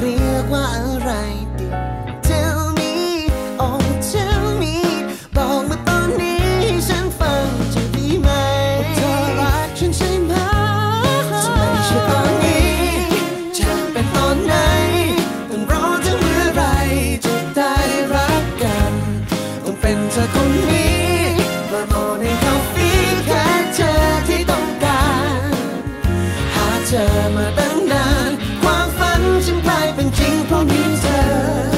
เรียกว่าอะไรดี Tell me oh tell me บอกมาตอนนี้ให้ฉันฟังจะดีไหมเธอรักฉันใช่ไหมจะไม่ใช่ตอนนี้จะเป็นตอนไหนต้องรอถึงเมื่อไรจะได้รักกันต้องเป็นเธอคนนี้มาโมในคาเฟ่แค่เธอที่ต้องการหาเธอมาตั้งนานความฝันฉันกลายเป็นจริงเพราะมีเธอ